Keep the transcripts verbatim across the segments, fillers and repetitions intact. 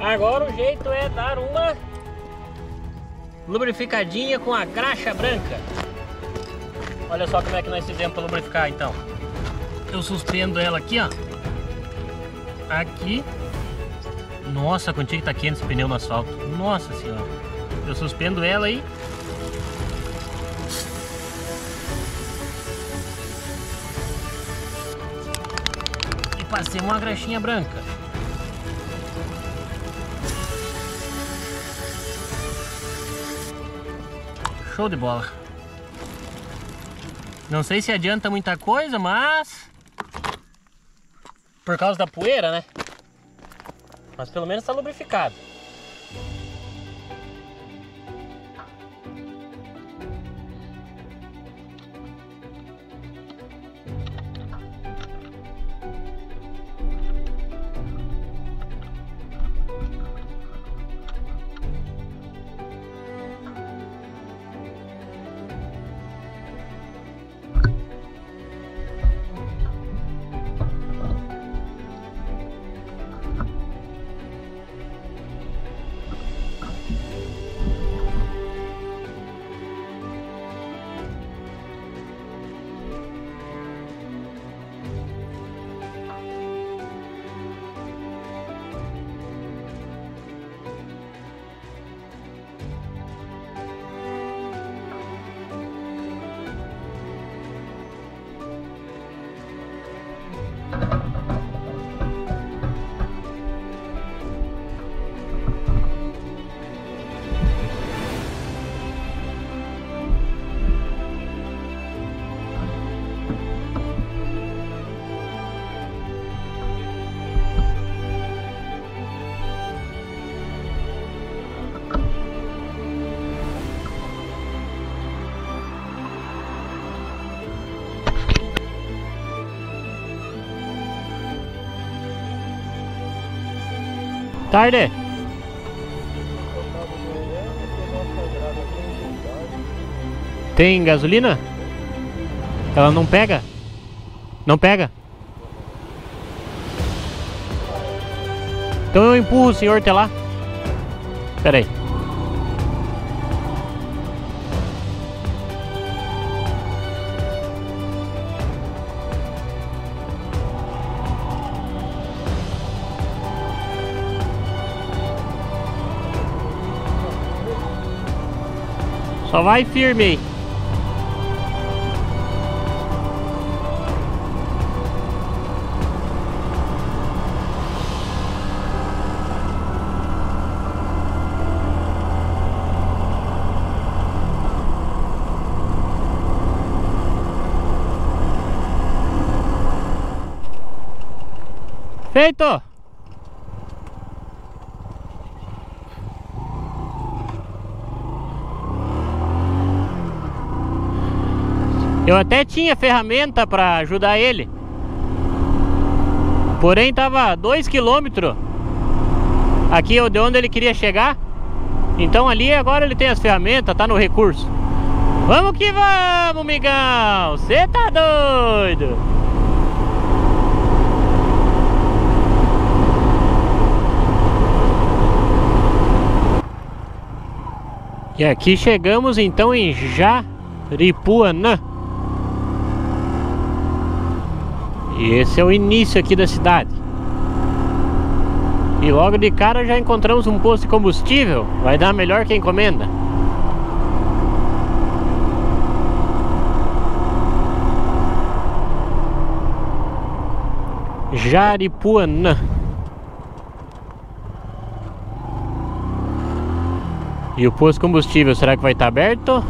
Agora o jeito é dar uma lubrificadinha com a graxa branca. Olha só como é que nós fizemos para lubrificar então. Eu suspendo ela aqui, ó. Aqui. Nossa, quanto que tá quente esse pneu no asfalto. Nossa senhora. Eu suspendo ela aí. E passei uma graxinha branca. Show de bola. Não sei se adianta muita coisa, mas por causa da poeira, né? Mas pelo menos está lubrificado. Tarde. Tem gasolina? Ela não pega? Não pega? Então eu empurro o senhor até lá. Espera aí. Só vai firme aí. Feito! Eu até tinha ferramenta para ajudar ele, porém tava dois quilômetros aqui de onde ele queria chegar. Então ali agora ele tem as ferramentas, tá no recurso. Vamos que vamos, migão! Cê tá doido? E aqui chegamos então em Jaripuanã. E esse é o início aqui da cidade. E logo de cara já encontramos um posto de combustível. Vai dar melhor que a encomenda. Jaripuanã. E o posto de combustível, será que vai estar aberto?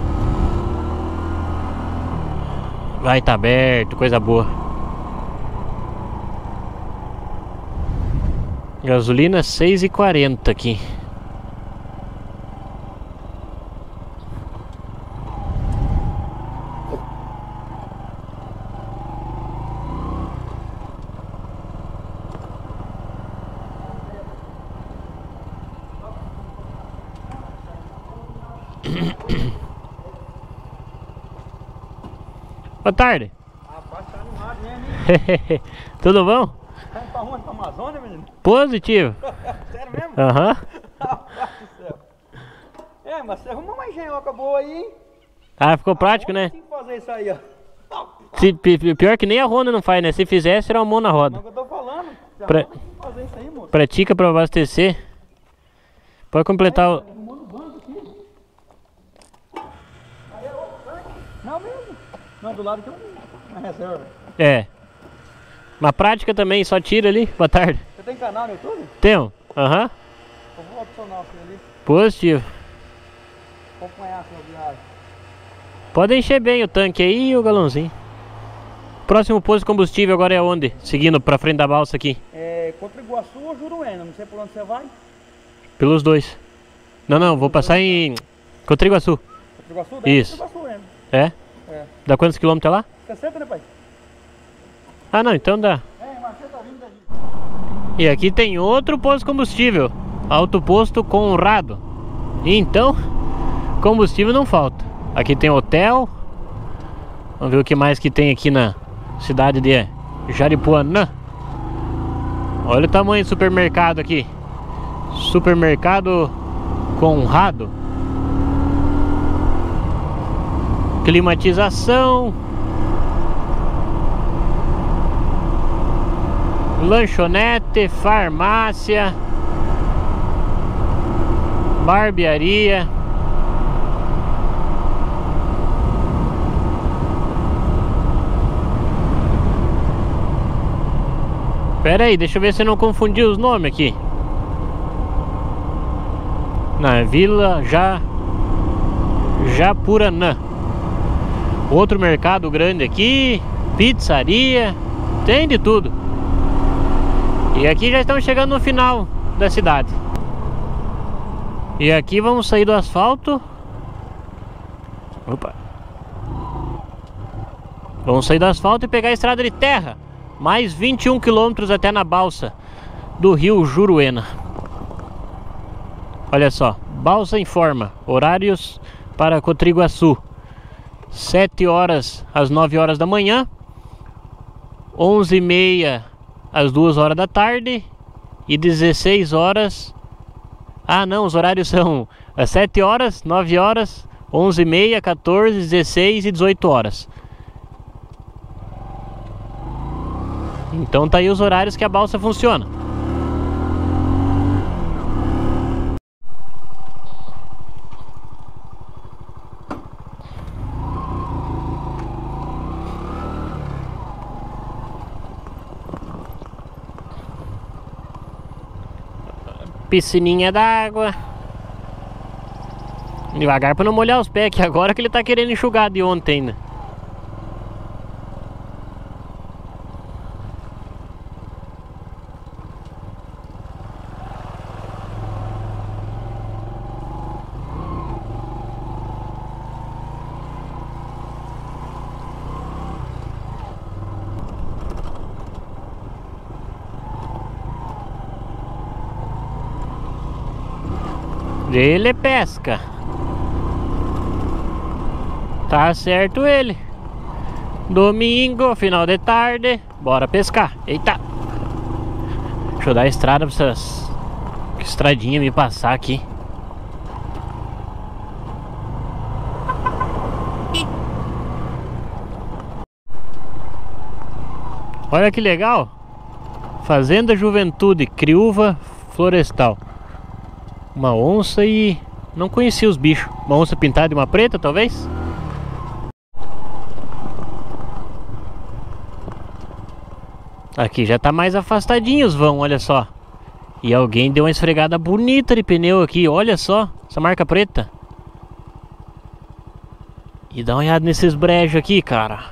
Vai estar aberto, coisa boa. Gasolina seis e quarenta aqui. Boa tarde. Rapaz, tá animado mesmo, hein? Tudo bom? Tá indo pra onde? Pra Amazônia, menino? Positivo. Sério mesmo? Aham. Rapaz do céu. É, mas você arrumou uma engenhoca boa aí, hein? Ah, ficou prático, né? Tem que fazer isso aí, ó. Se, pior que nem a Honda não faz, né? Se fizesse, era uma mão na roda. Mas eu tô falando. Você Pra... tem que fazer isso aí, moço. Pratica pra abastecer. Pode completar o... Arrumando o banco aqui. Aí é outro tanque. Não mesmo. Não, do lado tem uma reserva. É. Uma prática também, só tira ali. Boa tarde. Você tem canal no YouTube? Tenho? Aham. Eu vou adicionar você ali. Positivo. Vou acompanhar a sua viagem. Pode encher bem o tanque aí e o galãozinho. Próximo posto de combustível agora é onde? Seguindo pra frente da balsa aqui. É Contra Iguaçu ou Juruena? Não sei por onde você vai. Pelos dois. Não, não, vou passar em Contra Iguaçu. Contra Iguaçu? Dá Isso. Contra Iguaçu mesmo. É? É. Dá quantos quilômetros lá? sessenta, né, pai? Ah, não, então dá. É, mas você tá vindo daí. E aqui tem outro posto de combustível. Alto Posto Conrado. Então, combustível não falta. Aqui tem hotel. Vamos ver o que mais que tem aqui na cidade de Jaripuanã. Olha o tamanho do supermercado aqui. Supermercado Conrado. Climatização. Lanchonete, farmácia, barbearia. Pera aí, deixa eu ver se eu não confundi os nomes aqui. Na Vila Já Japuranã. Outro mercado grande aqui, pizzaria, tem de tudo. E aqui já estamos chegando no final da cidade. E aqui vamos sair do asfalto. Opa. Vamos sair do asfalto e pegar a estrada de terra. Mais vinte e um quilômetros até na balsa do rio Juruena. Olha só, balsa informa horários para Cotriguaçu. sete horas às nove horas da manhã, onze e meia às duas horas da tarde e dezesseis horas. Ah não, os horários são às sete horas, nove horas, onze e meia, quatorze, dezesseis e dezoito horas. Então tá aí os horários que a balsa funciona. Piscininha d'água. Devagar pra não molhar os pés, que agora que ele tá querendo enxugar de ontem ainda. Ele pesca. Tá certo ele. Domingo, final de tarde, bora pescar. Eita. Deixa eu dar a estrada pra essas estradinha me passar aqui. Olha que legal. Fazenda Juventude, Criúva Florestal. Uma onça e... não conhecia os bichos. Uma onça pintada de uma preta, talvez? Aqui já tá mais afastadinho os vão, olha só. E alguém deu uma esfregada bonita de pneu aqui, olha só. Essa marca preta. E dá uma olhada nesses brejos aqui, cara.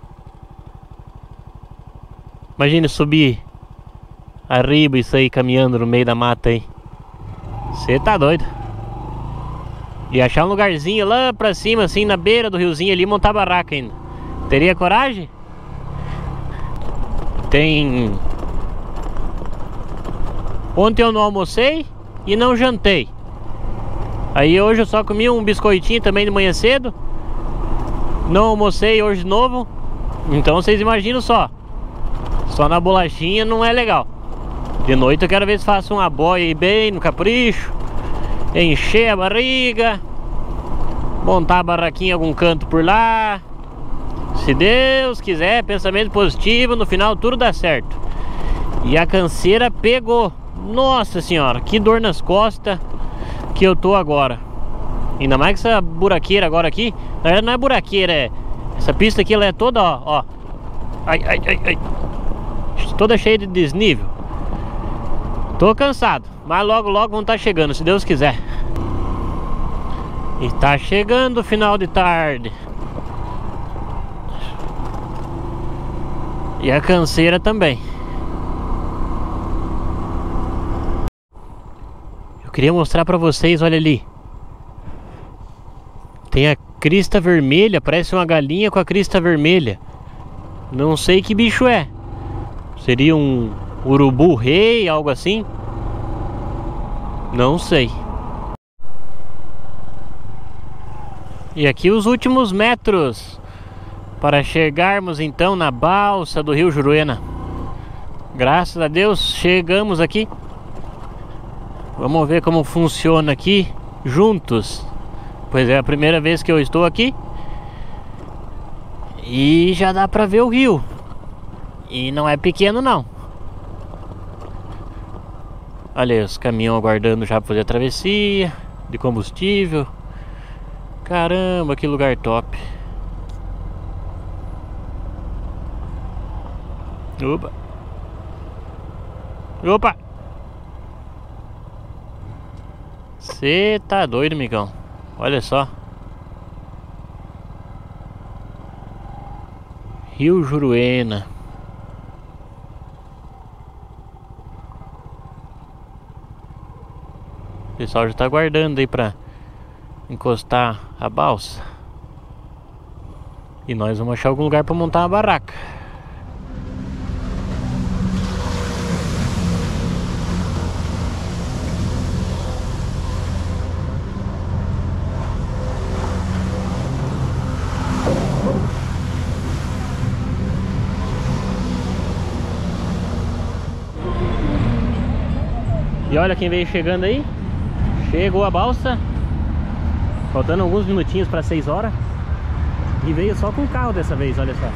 Imagina subir arriba isso aí, caminhando no meio da mata aí. Você tá doido. E achar um lugarzinho lá pra cima, assim, na beira do riozinho ali, montar barraca ainda. Teria coragem? Tem... Ontem eu não almocei e não jantei. Aí hoje eu só comi um biscoitinho também de manhã cedo. Não almocei hoje de novo. Então vocês imaginam só. Só na bolachinha não é legal. De noite eu quero ver se faço uma boia aí bem no capricho, encher a barriga, montar a barraquinha em algum canto por lá. Se Deus quiser, pensamento positivo, no final tudo dá certo. E a canseira pegou. Nossa senhora, que dor nas costas que eu tô agora. Ainda mais que essa buraqueira agora aqui. Na verdade não é buraqueira, é... Essa pista aqui ela é toda, ó, ó. Ai, ai, ai, ai. Toda cheia de desnível. Tô cansado, mas logo logo vão estar chegando, se Deus quiser. E tá chegando o final de tarde. E a canseira também. Eu queria mostrar pra vocês, olha ali. Tem a crista vermelha, parece uma galinha com a crista vermelha. Não sei que bicho é. Seria um urubu rei, algo assim? Não sei. E aqui os últimos metros para chegarmos então na balsa do Rio Juruena. Graças a Deus chegamos aqui. Vamos ver como funciona aqui juntos. Pois é a primeira vez que eu estou aqui. E já dá pra ver o rio. E não é pequeno não. Olha aí os caminhões aguardando já pra fazer a travessia de combustível. Caramba, que lugar top. Opa. Opa. Cê tá doido, amigão. Olha só. Rio Juruena. O pessoal já tá aguardando aí pra encostar a balsa. E nós vamos achar algum lugar pra montar uma barraca. E olha quem veio chegando aí. Chegou a balsa. Faltando alguns minutinhos para seis horas. E veio só com o carro dessa vez, olha só.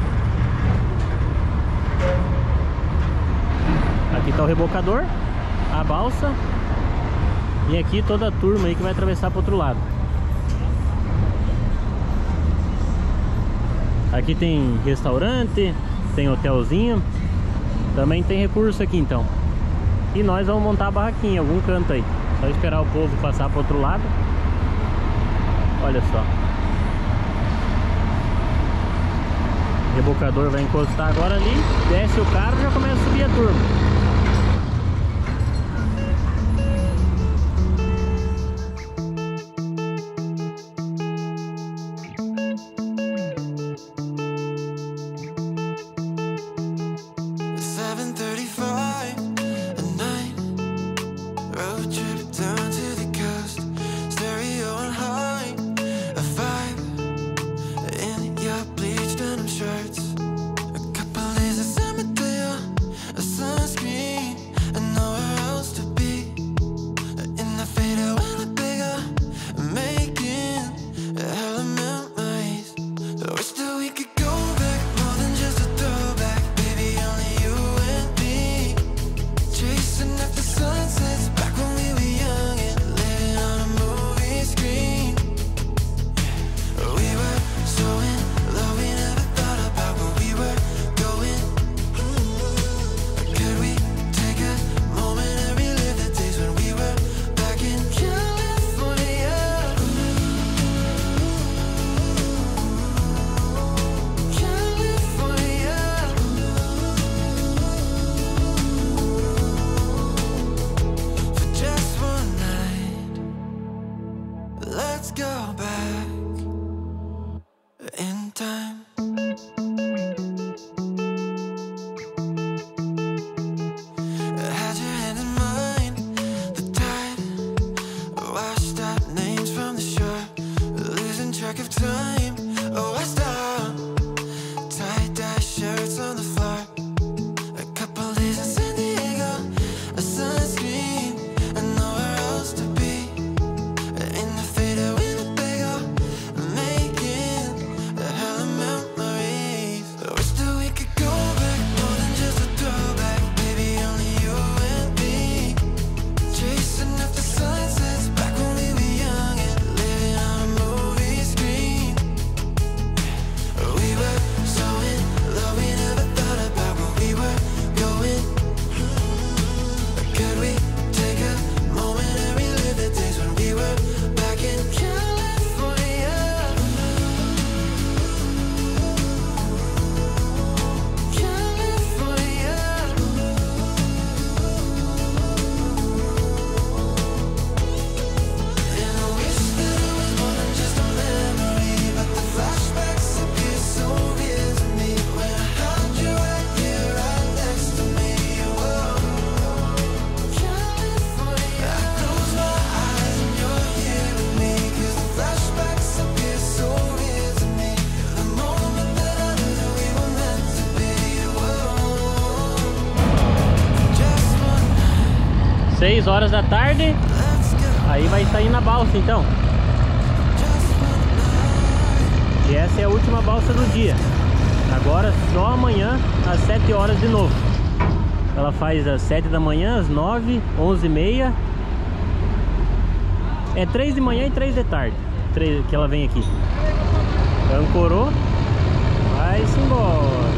Aqui tá o rebocador, a balsa. E aqui toda a turma aí que vai atravessar para outro lado. Aqui tem restaurante, tem hotelzinho. Também tem recurso aqui então. E nós vamos montar a barraquinha em algum canto aí. Só esperar o povo passar para outro lado. Olha só. O rebocador vai encostar agora ali. Desce o carro e já começa a subir a turma. Shirts, a couple days of summer deal, a sunscreen. seis horas da tarde. Aí vai sair na balsa então. E essa é a última balsa do dia. Agora só amanhã às sete horas de novo. Ela faz às sete da manhã, às nove, onze e meia. É três de manhã e três de tarde três, que ela vem aqui. Ancorou. Vai-se embora.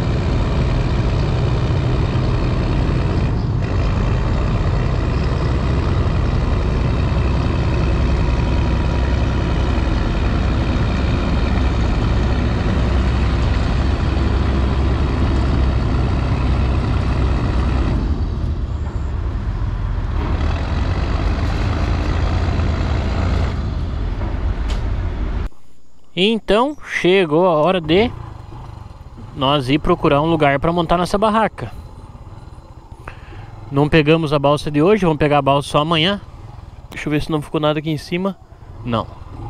Então chegou a hora de nós ir procurar um lugar para montar nossa barraca. Não pegamos a balsa de hoje, vamos pegar a balsa só amanhã. Deixa eu ver se não ficou nada aqui em cima. Não.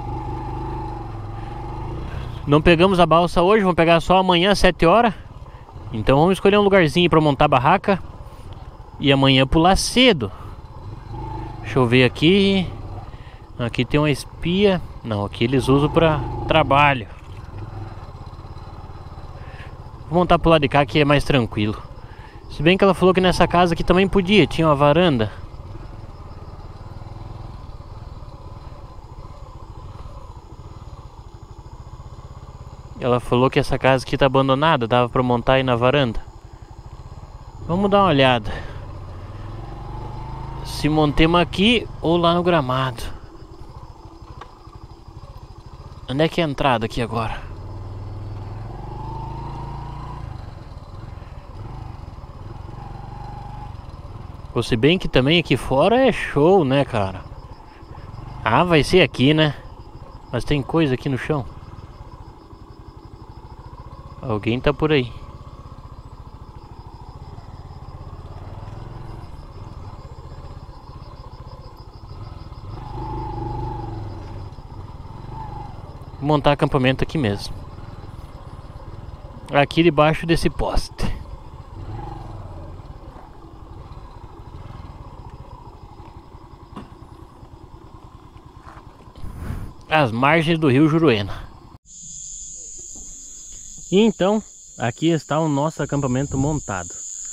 Não pegamos a balsa hoje, vamos pegar só amanhã às sete horas. Então vamos escolher um lugarzinho para montar a barraca e amanhã pular cedo. Deixa eu ver aqui. Aqui tem uma espia. Não, aqui eles usam para trabalho. Vou montar pro lado de cá que é mais tranquilo. Se bem que ela falou que nessa casa aqui também podia, tinha uma varanda. Ela falou que essa casa aqui tá abandonada, dava para montar aí na varanda. Vamos dar uma olhada. Se montemos aqui ou lá no gramado. Onde é que é a entrada aqui agora? Ou se bem que também aqui fora é show, né, cara? Ah, vai ser aqui, né? Mas tem coisa aqui no chão. Alguém tá por aí. Vou montar acampamento aqui mesmo. Aqui debaixo desse poste. As margens do rio Juruena. E então, aqui está o nosso acampamento montado.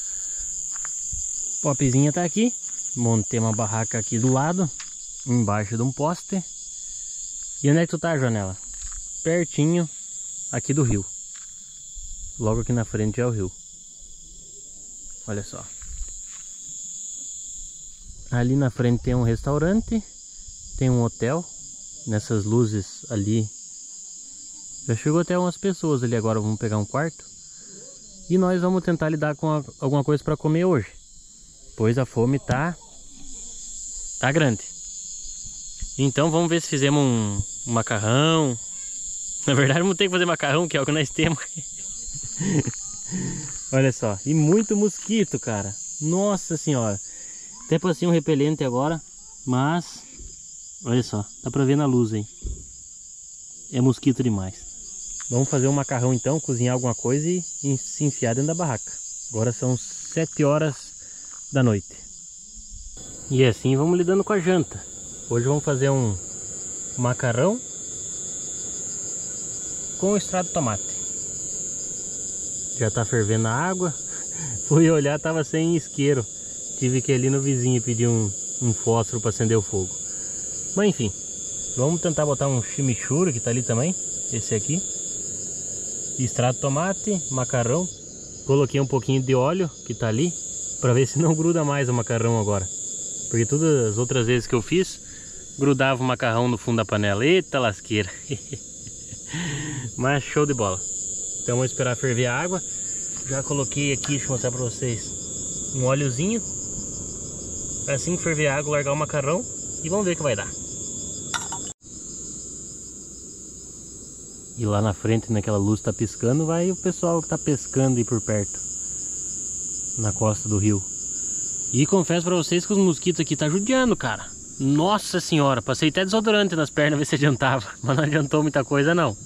Popzinha tá aqui. Montei uma barraca aqui do lado, embaixo de um poste. E onde é que tu tá, Joanela? Pertinho aqui do rio. Logo aqui na frente é o rio. Olha só. Ali na frente tem um restaurante, tem um hotel. Nessas luzes ali já chegou até umas pessoas ali. Agora vamos pegar um quarto e nós vamos tentar lidar com a, alguma coisa para comer hoje, pois a fome tá tá grande. Então vamos ver se fizemos um, um macarrão. Na verdade vamos ter que fazer macarrão, que é o que nós temos. Olha só, e muito mosquito, cara. Nossa senhora. Até passei um repelente agora, mas olha só, dá pra ver na luz aí. É mosquito demais. Vamos fazer um macarrão então, cozinhar alguma coisa e, e se enfiar dentro da barraca. Agora são sete horas da noite. E assim vamos lidando com a janta. Hoje vamos fazer um macarrão com extrato de tomate. Já tá fervendo a água. Fui olhar, tava sem isqueiro. Tive que ir ali no vizinho pedir um, um fósforo para acender o fogo. Mas enfim, vamos tentar botar um chimichurri que tá ali também. Esse aqui. Extrato de tomate, macarrão. Coloquei um pouquinho de óleo que tá ali, para ver se não gruda mais o macarrão agora. Porque todas as outras vezes que eu fiz, grudava o macarrão no fundo da panela. Eita lasqueira. Mas show de bola. Então vamos esperar ferver a água. Já coloquei aqui, deixa eu mostrar para vocês, um óleozinho. Assim que ferver a água, largar o macarrão e vamos ver o que vai dar. E lá na frente, naquela luz que tá piscando, vai o pessoal que tá pescando aí por perto, na costa do rio. E confesso pra vocês que os mosquitos aqui tá judiando, cara. Nossa senhora, passei até desodorante nas pernas ver se adiantava, mas não adiantou muita coisa não.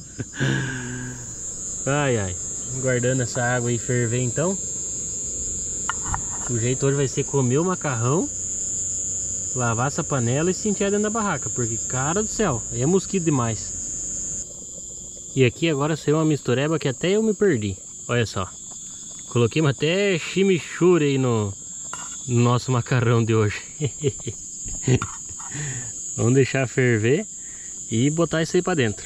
Ai ai, guardando essa água aí ferver então. O jeito hoje vai ser comer o macarrão lavar essa panela e sentir dentro da barraca, porque cara do céu, é mosquito demais. E aqui agora saiu uma mistureba que até eu me perdi. Olha só, coloquei até chimichurri aí no, no nosso macarrão de hoje. Vamos deixar ferver e botar isso aí pra dentro.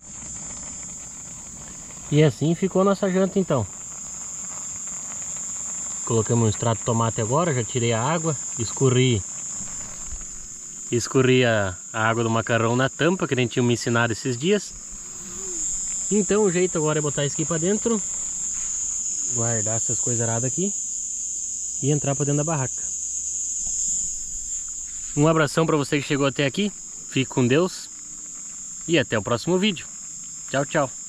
E assim ficou nossa janta então. Colocamos um extrato de tomate agora, já tirei a água, escorri, escorri a, a água do macarrão na tampa que a gente tinha me ensinado esses dias. Então o jeito agora é botar isso aqui pra dentro, guardar essas coisas aradas aqui e entrar pra dentro da barraca. Um abração para você que chegou até aqui, fique com Deus e até o próximo vídeo. Tchau, tchau.